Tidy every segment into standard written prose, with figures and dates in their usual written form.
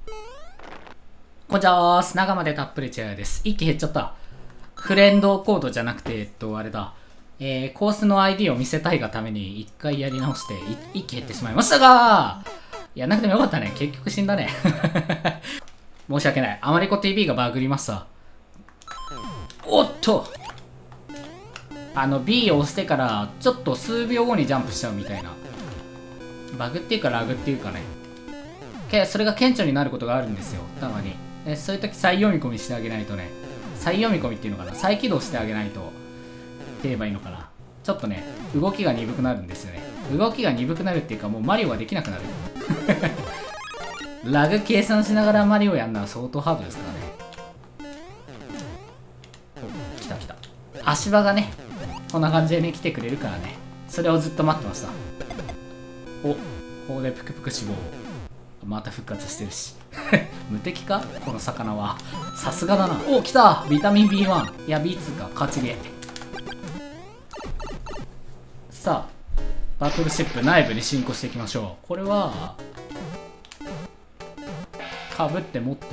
こんにちは、長までたっぷりチェアです。一気減っちゃった。フレンドコードじゃなくて、あれだ。コースの ID を見せたいがために一回やり直して、一気減ってしまいましたが、やんなくてもよかったね。結局死んだね。申し訳ない。アマリコ TV がバグりました。おっとB を押してから、ちょっと数秒後にジャンプしちゃうみたいな。バグっていうかラグっていうかね。それが顕著になることがあるんですよ。たまに。そういう時再読み込みしてあげないとね。再読み込みっていうのかな。再起動してあげないと。って言えばいいのかな。ちょっとね、動きが鈍くなるんですよね。動きが鈍くなるっていうか、もうマリオができなくなる。ラグ計算しながらマリオやるのは相当ハードですからね。お、来た来た。足場がね、こんな感じでね、来てくれるからね。それをずっと待ってました。お、ここでプクプク死亡。また復活してるし。無敵かこの魚は。さすがだな。お、来たビタミン B1。いや、B2 か。勝ちゲー。さあ、バトルシップ内部に進行していきましょう。これは、かぶって持って。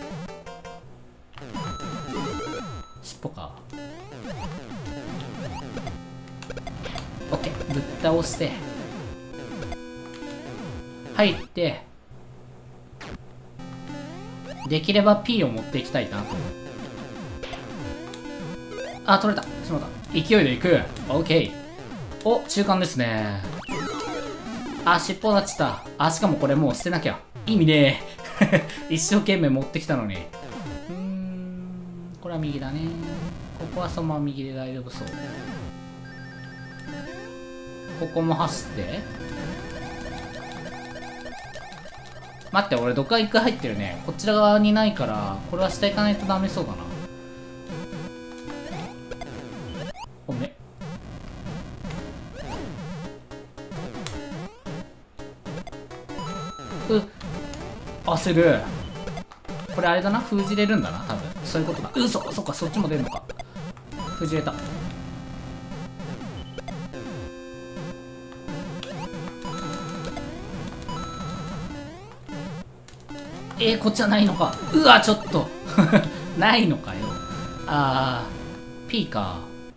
尻尾か。オッケー。ぶっ倒して。入って、できれば P を持っていきたいなと。あ、取れた。しまった。勢いでいく。OK。お、中間ですね。あ、尻尾立ちた。あ、しかもこれもう捨てなきゃ。意味ねえ。一生懸命持ってきたのに。これは右だね。ここはそのまま右で大丈夫そう。ここも走って。待って、俺どっか一回入ってるね。こちら側にないから、これは下行かないとダメそうだな。ごめん。焦る。これあれだな、封じれるんだな、多分。そういうことだ。そっか、そっちも出るのか。封じれた。こっちはないのか。うわ、ちょっと。ないのかよ。P か。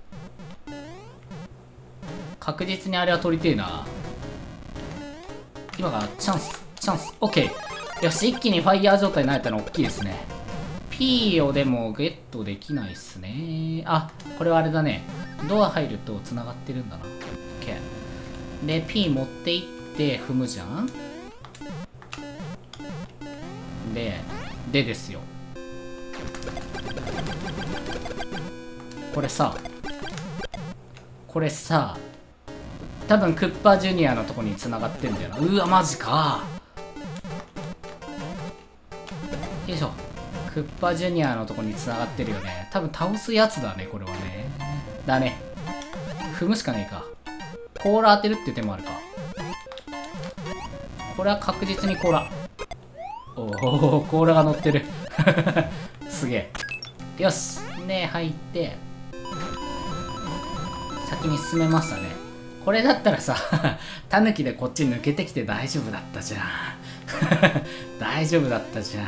確実にあれは取りてえな。今がチャンス。OK。よし、一気にファイヤー状態になれたの大きいですね。P をでもゲットできないっすね。あ、これはあれだね。ドア入ると繋がってるんだな。OK。で、P 持っていって踏むじゃん。でですよ。これさ、多分クッパジュニアのとこに繋がってんだよな。うわ、マジか。よいしょ。クッパジュニアのとこに繋がってるよね。多分倒すやつだね、これはね。だね。踏むしかねえか。甲羅当てるっていう手もあるか。これは確実に甲羅。おお、甲羅が乗ってる。すげえ。よし。ね、入って、先に進めましたね。これだったらさ、タヌキでこっち抜けてきて大丈夫だったじゃん。大丈夫だったじゃん。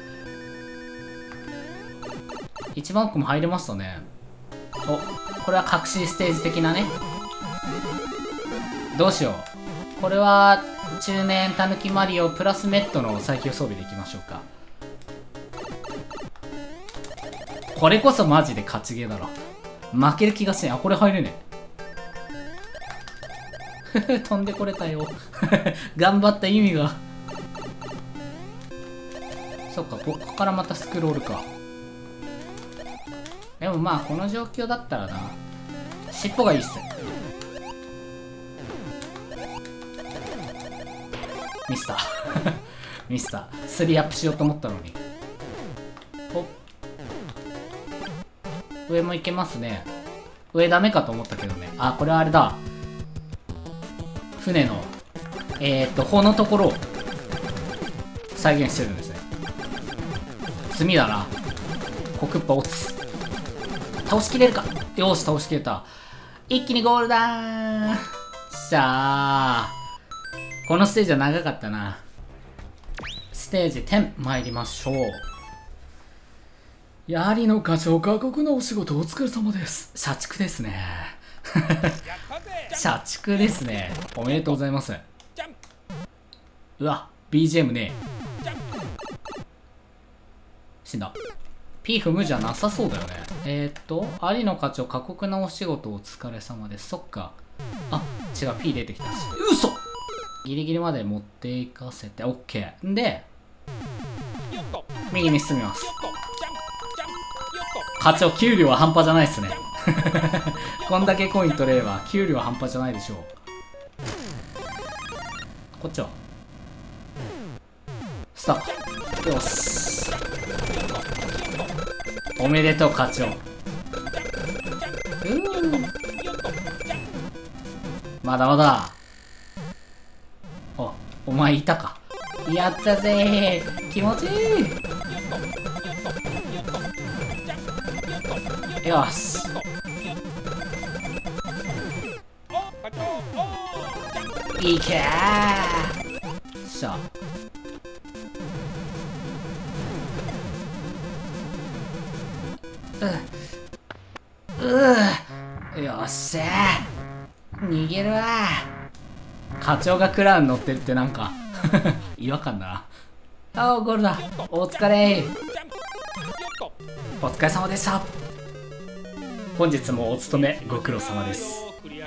一番奥も入れましたね。お、これは隠しステージ的なね。どうしよう。これは、中年たぬきマリオプラスメットの最強装備でいきましょうか。これこそマジで勝ちゲーだろ。負ける気がしない。あ、これ入れねえ。飛んでこれたよ。頑張った意味が。そっか、ここからまたスクロールか。でもまあ、この状況だったらな。尻尾がいいっす。ミスター。ミスター。3アップしようと思ったのに。お、上も行けますね。上ダメかと思ったけどね。あ、これはあれだ。船の、帆のところを再現してるんですね。罪だな。コクッパ落つ。倒しきれるか。よし、倒しきれた。一気にゴールだー。しゃー。このステージは長かったな。 ステージ10参りましょう。やりの課長、過酷なお仕事お疲れ様です。社畜ですね。社畜ですね。おめでとうございます。うわ、BGM ね。死んだ。P 踏むじゃなさそうだよね。有野課長、過酷なお仕事お疲れ様です。そっか。あ、違う、P 出てきたし。嘘！ギリギリまで持っていかせて、OK。で、右に進みます。課長、給料は半端じゃないっすね。こんだけコイン取れれば、給料は半端じゃないでしょう。こっちはスタート。よし。おめでとう、課長。まだまだ。お前いたか。やったぜー。気持ちいい。よし。いけー。しゃ。よっしゃー。逃げるわー。課長がクラウン乗ってるってなんか違和感だな。ああ、ゴールだ。お疲れ。お疲れ様でした。本日もお勤めご苦労様です。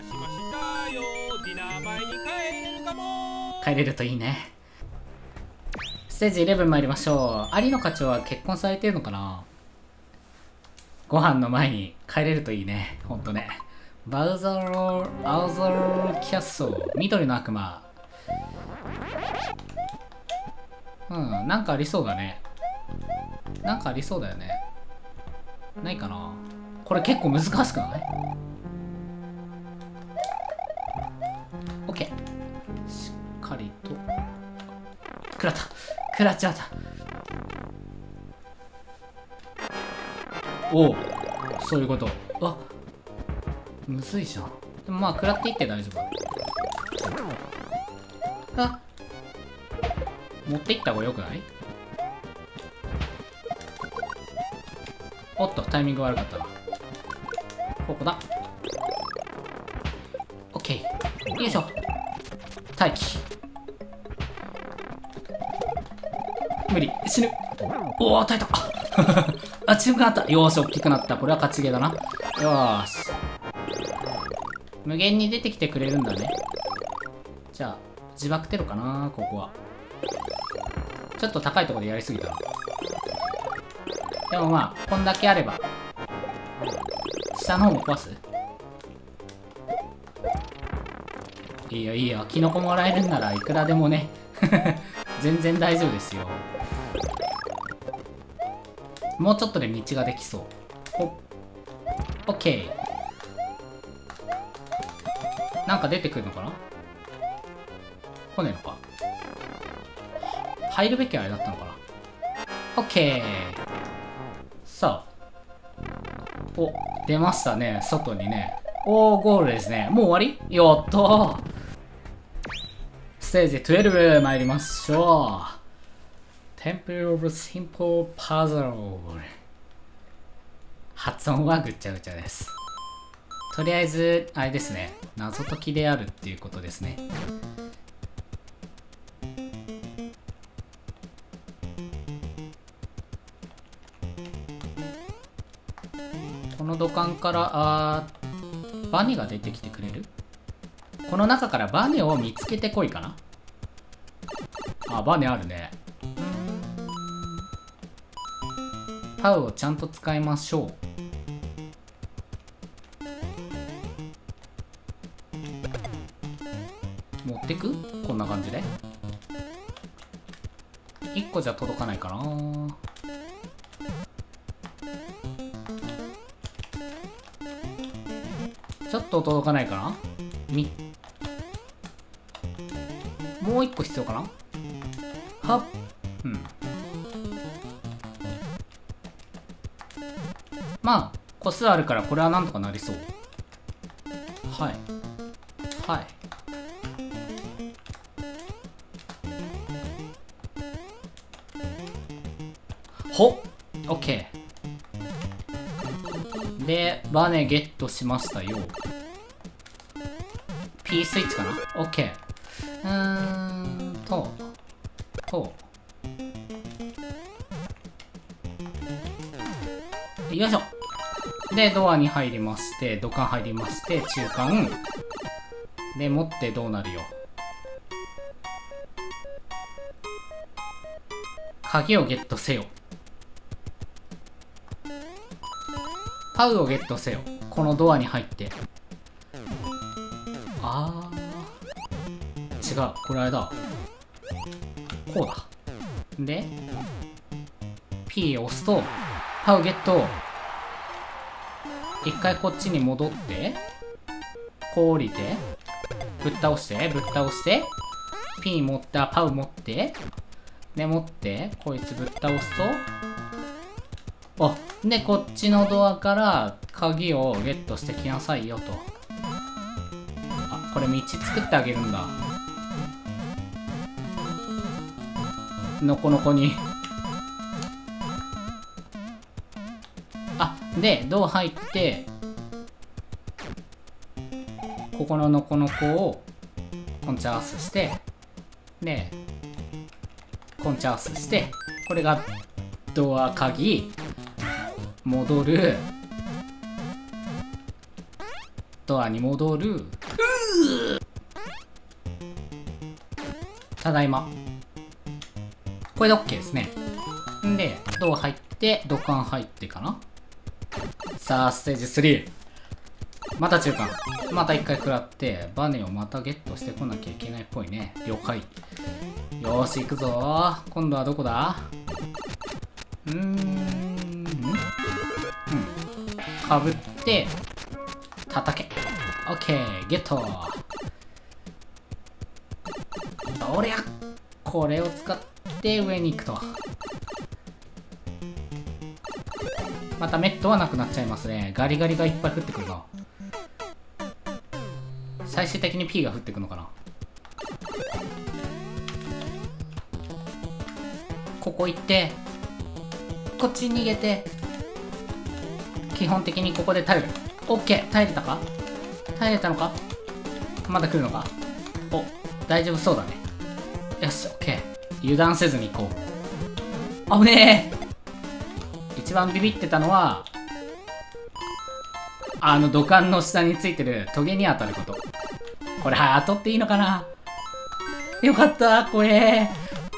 帰れるといいね。ステージ11参りましょう。有野課長は結婚されてるのかな。ご飯の前に帰れるといいね。ほんとね。バウザロー、アウザローキャッスル、緑の悪魔。なんかありそうだね。なんかありそうだよね。ないかな。これ結構難しくない？ OK。しっかりと。食らった。食らっちゃった。おお、そういうこと。あ、むずいじゃん。でもまあ食らっていって大丈夫。あ、持っていった方がよくない？おっと、タイミング悪かったな。ここだ。オッケー。よいしょ。待機。無理。死ぬ。おお、耐えた。あ、強くなった。よーし、大きくなった。これは勝ちゲーだな。よーし。無限に出てきてくれるんだね。じゃあ、自爆テロかな、ここは。ちょっと高いところでやりすぎたな。でもまあ、こんだけあれば。下の方も壊す？いいよいいよ。キノコもらえるんならいくらでもね。全然大丈夫ですよ。もうちょっとで道ができそう。オッケー。なんか出てくるのかな？来ねえのか。入るべきあれだったのかな。オッケー。さあ。お、出ましたね。外にね。おー、ゴールですね。もう終わり？やったー。ステージ12参りましょう。Temple of Simple Puzzle。発音はぐちゃぐちゃです。とりあえず、あれですね。謎解きであるっていうことですね。この土管から、バネが出てきてくれる？この中からバネを見つけてこいかな。あ、バネあるね。パウをちゃんと使いましょう。持ってく？こんな感じで。1個じゃ届かないかな。ちょっと届かないかな。もう1個必要かな。はっ。うん。まあ個数あるからこれはなんとかなりそう。はいはい。 ほっ OK でバネゲットしましたよ。 P スイッチかな。 OK。 よいしょ。でドアに入りまして、土管入りまして、中間で持ってどうなるよ。鍵をゲットせよ。パウをゲットせよ。このドアに入って。あー違う、これあれだ。こうだ。で P を押すとパウゲット。一回こっちに戻って、こう降りてぶっ倒してぶっ倒して、 P 持った、パウ持ってで持って、こいつぶっ倒すと、あでこっちのドアから鍵をゲットしてきなさいよと。あ、これ道作ってあげるんだ。のこのこに。あ、でドア入って、ここののこのこをコンチャースして、でコンチャースして、これがドア鍵、戻る、ドアに戻る。ただいま。これで OK ですね。んでドア入って、土管入ってかな。さあステージ3、また中間、また一回食らって、バネをまたゲットしてこなきゃいけないっぽいね。了解。よーし行くぞ。今度はどこだ。かぶって叩け。オッケーゲット。おりゃ、これを使って上に行くと。またメットはなくなっちゃいますね。ガリガリがいっぱい降ってくるな。最終的に P が降ってくのかな。ここ行ってこっち逃げて、基本的にここで耐える。 OK、 耐えれたか。耐えれたのか。まだ来るのか。お、大丈夫そうだね。よし OK、 油断せずに行こう。危ねえ。一番ビビってたのは土管の下についてるトゲに当たること。これ当たっていいのかな。よかった、これ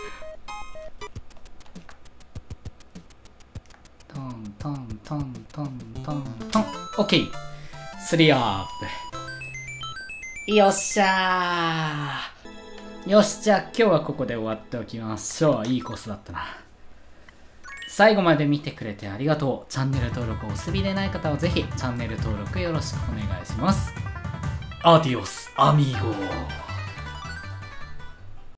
トントントントントントン。 OK、 3アップ。よっしゃー。よし、じゃあ今日はここで終わっておきましょう。いいコースだったな。最後まで見てくれてありがとう。チャンネル登録お済みでない方はぜひチャンネル登録よろしくお願いします。アディオスアミーゴ。